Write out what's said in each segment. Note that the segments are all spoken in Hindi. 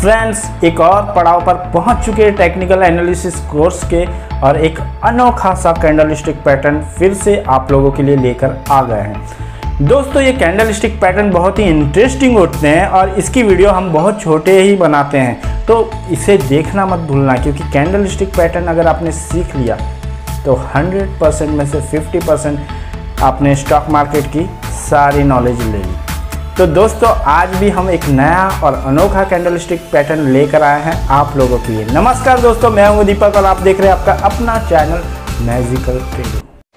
फ्रेंड्स, एक और पड़ाव पर पहुंच चुके हैं टेक्निकल एनालिसिस कोर्स के और एक अनोखा सा कैंडलस्टिक पैटर्न फिर से आप लोगों के लिए लेकर आ गए हैं। दोस्तों, ये कैंडलस्टिक पैटर्न बहुत ही इंटरेस्टिंग होते हैं और इसकी वीडियो हम बहुत छोटे ही बनाते हैं, तो इसे देखना मत भूलना, क्योंकि कैंडलस्टिक पैटर्न अगर आपने सीख लिया तो 100% में से 50% आपने स्टॉक मार्केट की सारी नॉलेज ले ली। तो दोस्तों, आज भी हम एक नया और अनोखा कैंडलस्टिक पैटर्न लेकर आए हैं आप लोगों के लिए। नमस्कार दोस्तों, मैं हूं दीपक और आप देख रहे हैं आपका अपना channel magical trading.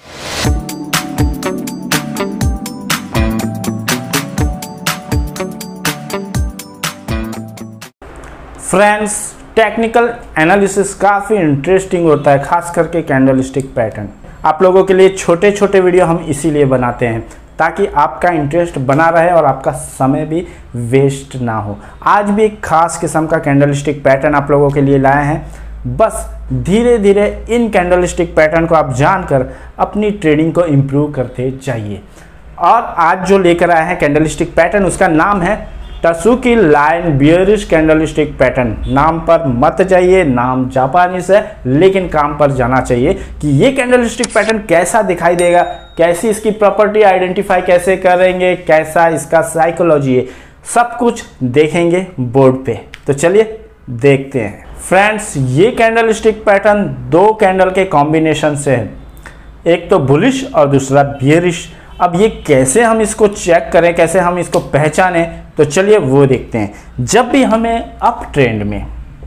Friends, technical analysis काफ़ी इंटरेस्टिंग होता है, खास करके कैंडलस्टिक पैटर्न। आप लोगों के लिए छोटे छोटे वीडियो हम इसीलिए बनाते हैं ताकि आपका इंटरेस्ट बना रहे और आपका समय भी वेस्ट ना हो। आज भी एक खास किस्म का कैंडलस्टिक पैटर्न आप लोगों के लिए लाए हैं। बस धीरे धीरे इन कैंडलस्टिक पैटर्न को आप जानकर अपनी ट्रेडिंग को इम्प्रूव करते जाइए। और आज जो लेकर आए हैं कैंडलस्टिक पैटर्न, उसका नाम है tsuki line bearish candlestick pattern. नाम पर मत जाइए, नाम जापानीज है लेकिन काम पर जाना चाहिए कि ये कैंडलस्टिक पैटर्न कैसा दिखाई देगा, कैसी इसकी प्रॉपर्टी आइडेंटिफाई कैसे करेंगे, कैसा इसका साइकोलॉजी है, सब कुछ देखेंगे बोर्ड पे। तो चलिए देखते हैं। फ्रेंड्स, ये कैंडलस्टिक पैटर्न दो कैंडल के कॉम्बिनेशन से है, एक तो बुलिश और दूसरा बियरिश। अब ये कैसे हम इसको चेक करें, कैसे हम इसको पहचानें, तो चलिए वो देखते हैं। जब भी हमें अप ट्रेंड में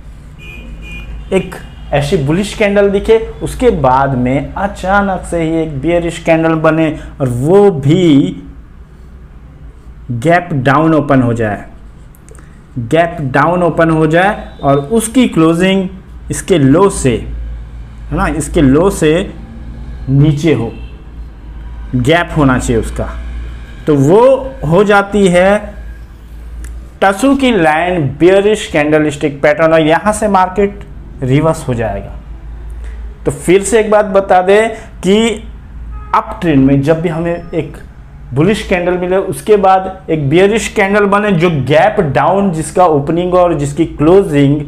एक ऐसी बुलिश कैंडल दिखे, उसके बाद में अचानक से ही एक बियरिश कैंडल बने और वो भी गैप डाउन ओपन हो जाए, गैप डाउन ओपन हो जाए और उसकी क्लोजिंग इसके लो से, है ना, इसके लो से नीचे हो, गैप होना चाहिए उसका, तो वो हो जाती है tsuki line bearish candlestick pattern और यहाँ से मार्केट रिवर्स हो जाएगा। तो फिर से एक बात बता दें कि अप ट्रेंड में जब भी हमें एक बुलिश कैंडल मिले, उसके बाद एक बियरिश कैंडल बने जो गैप डाउन, जिसका ओपनिंग और जिसकी क्लोजिंग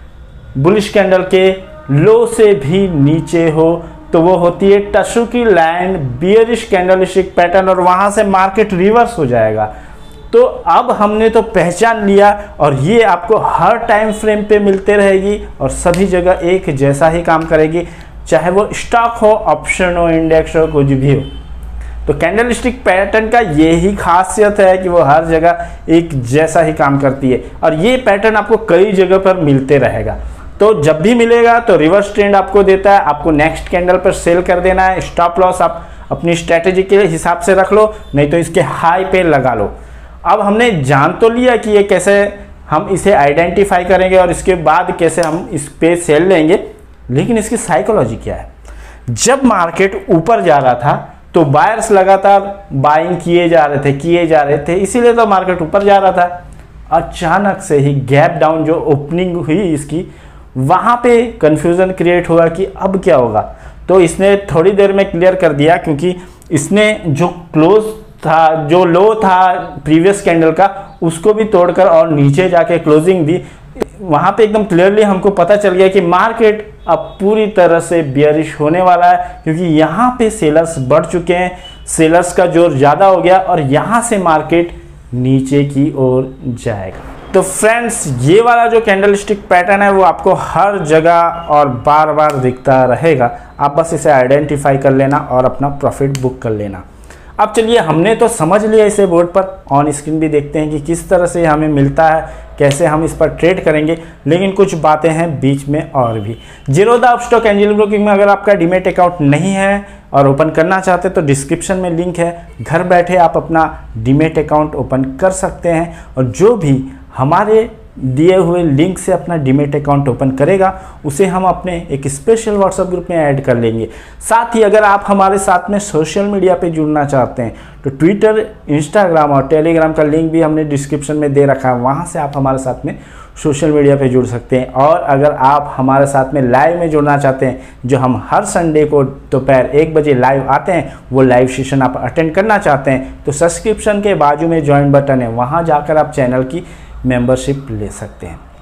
बुलिश कैंडल के लो से भी नीचे हो, तो वो होती है tsuki line bearish candlestick pattern और वहां से मार्केट रिवर्स हो जाएगा। तो अब हमने तो पहचान लिया और ये आपको हर टाइम फ्रेम पे मिलते रहेगी और सभी जगह एक जैसा ही काम करेगी, चाहे वो स्टॉक हो, ऑप्शन हो, इंडेक्स हो, कुछ भी हो। तो कैंडलस्टिक पैटर्न का ये ही खासियत है कि वो हर जगह एक जैसा ही काम करती है और ये पैटर्न आपको कई जगह पर मिलते रहेगा। तो जब भी मिलेगा तो रिवर्स ट्रेंड आपको देता है, आपको नेक्स्ट कैंडल पर सेल कर देना है। स्टॉप लॉस आप अपनी स्ट्रेटेजी के हिसाब से रख लो, नहीं तो इसके हाई पे लगा लो। अब हमने जान तो लिया कि ये कैसे हम इसे आइडेंटिफाई करेंगे और इसके बाद कैसे हम इस पे सेल लेंगे, लेकिन इसकी साइकोलॉजी क्या है। जब मार्केट ऊपर जा रहा था तो बायर्स लगातार बाइंग किए जा रहे थे, इसीलिए तो मार्केट ऊपर जा रहा था। अचानक से ही गैप डाउन जो ओपनिंग हुई इसकी, वहाँ पे कंफ्यूजन क्रिएट हुआ कि अब क्या होगा। तो इसने थोड़ी देर में क्लियर कर दिया, क्योंकि इसने जो क्लोज था, जो लो था प्रीवियस कैंडल का, उसको भी तोड़कर और नीचे जाके क्लोजिंग दी। वहाँ पे एकदम क्लियरली हमको पता चल गया कि मार्केट अब पूरी तरह से बियरिश होने वाला है, क्योंकि यहाँ पे सेलर्स बढ़ चुके हैं, सेलर्स का जोर ज़्यादा हो गया और यहाँ से मार्केट नीचे की ओर जाएगा। तो फ्रेंड्स, ये वाला जो कैंडलस्टिक पैटर्न है वो आपको हर जगह और बार बार दिखता रहेगा। आप बस इसे आइडेंटिफाई कर लेना और अपना प्रॉफिट बुक कर लेना। अब चलिए, हमने तो समझ लिया इसे बोर्ड पर, ऑन स्क्रीन भी देखते हैं कि किस तरह से हमें मिलता है, कैसे हम इस पर ट्रेड करेंगे, लेकिन कुछ बातें हैं बीच में और भी। जीरोधा अपस्टॉक एंजल ब्रोकिंग में अगर आपका डीमैट अकाउंट नहीं है और ओपन करना चाहते तो डिस्क्रिप्शन में लिंक है, घर बैठे आप अपना डीमैट अकाउंट ओपन कर सकते हैं और जो भी हमारे दिए हुए लिंक से अपना डीमैट अकाउंट ओपन करेगा उसे हम अपने एक स्पेशल व्हाट्सएप ग्रुप में ऐड कर लेंगे। साथ ही अगर आप हमारे साथ में सोशल मीडिया पे जुड़ना चाहते हैं तो ट्विटर, इंस्टाग्राम और टेलीग्राम का लिंक भी हमने डिस्क्रिप्शन में दे रखा है, वहाँ से आप हमारे साथ में सोशल मीडिया पे जुड़ सकते हैं। और अगर आप हमारे साथ में लाइव में जुड़ना चाहते हैं, जो हम हर संडे को दोपहर 1 बजे लाइव आते हैं, वो लाइव सेशन आप अटेंड करना चाहते हैं तो सब्सक्रिप्शन के बाजू में ज्वाइन बटन है, वहाँ जाकर आप चैनल की मेंबरशिप ले सकते हैं।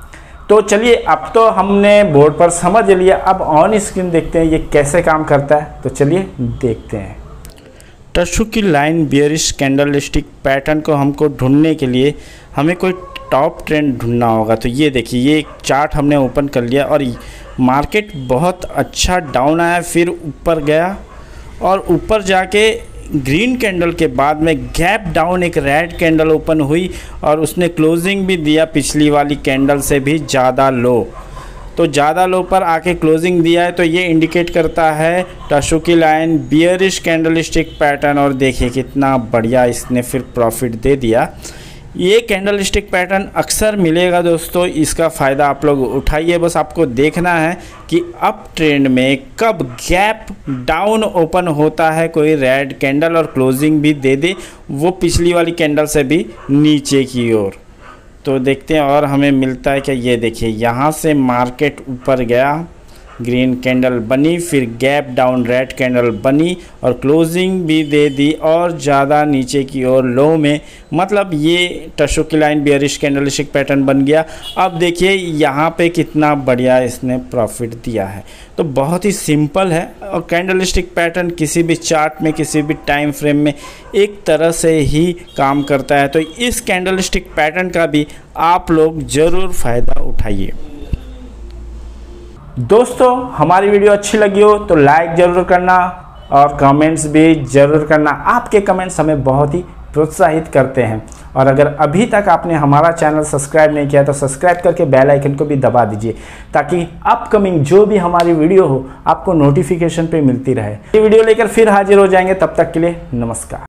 तो चलिए, अब तो हमने बोर्ड पर समझ लिया, अब ऑन स्क्रीन देखते हैं ये कैसे काम करता है। तो चलिए देखते हैं। Tsuki line bearish candlestick pattern को हमको ढूंढने के लिए हमें कोई टॉप ट्रेंड ढूंढना होगा। तो ये देखिए, ये एक चार्ट हमने ओपन कर लिया और मार्केट बहुत अच्छा डाउन आया, फिर ऊपर गया और ऊपर जाके ग्रीन कैंडल के बाद में गैप डाउन एक रेड कैंडल ओपन हुई और उसने क्लोजिंग भी दिया पिछली वाली कैंडल से भी ज़्यादा लो। तो ज़्यादा लो पर आके क्लोजिंग दिया है, तो ये इंडिकेट करता है tsuki line bearish candlestick pattern. और देखिए कितना बढ़िया इसने फिर प्रॉफिट दे दिया। ये कैंडलस्टिक पैटर्न अक्सर मिलेगा दोस्तों, इसका फ़ायदा आप लोग उठाइए। बस आपको देखना है कि अप ट्रेंड में कब गैप डाउन ओपन होता है कोई रेड कैंडल और क्लोजिंग भी दे दे वो पिछली वाली कैंडल से भी नीचे की ओर। तो देखते हैं और हमें मिलता है क्या। ये देखिए, यहाँ से मार्केट ऊपर गया, ग्रीन कैंडल बनी, फिर गैप डाउन रेड कैंडल बनी और क्लोजिंग भी दे दी और ज़्यादा नीचे की ओर लो में, मतलब ये tsuki line bearish candlestick pattern बन गया। अब देखिए यहाँ पे कितना बढ़िया इसने प्रॉफिट दिया है। तो बहुत ही सिंपल है और कैंडलस्टिक पैटर्न किसी भी चार्ट में किसी भी टाइम फ्रेम में एक तरह से ही काम करता है। तो इस कैंडलस्टिक पैटर्न का भी आप लोग ज़रूर फ़ायदा उठाइए। दोस्तों, हमारी वीडियो अच्छी लगी हो तो लाइक ज़रूर करना और कमेंट्स भी ज़रूर करना। आपके कमेंट्स हमें बहुत ही प्रोत्साहित करते हैं। और अगर अभी तक आपने हमारा चैनल सब्सक्राइब नहीं किया तो सब्सक्राइब करके बेल आइकन को भी दबा दीजिए, ताकि अपकमिंग जो भी हमारी वीडियो हो आपको नोटिफिकेशन पे मिलती रहे। ये वीडियो लेकर फिर हाजिर हो जाएंगे, तब तक के लिए नमस्कार।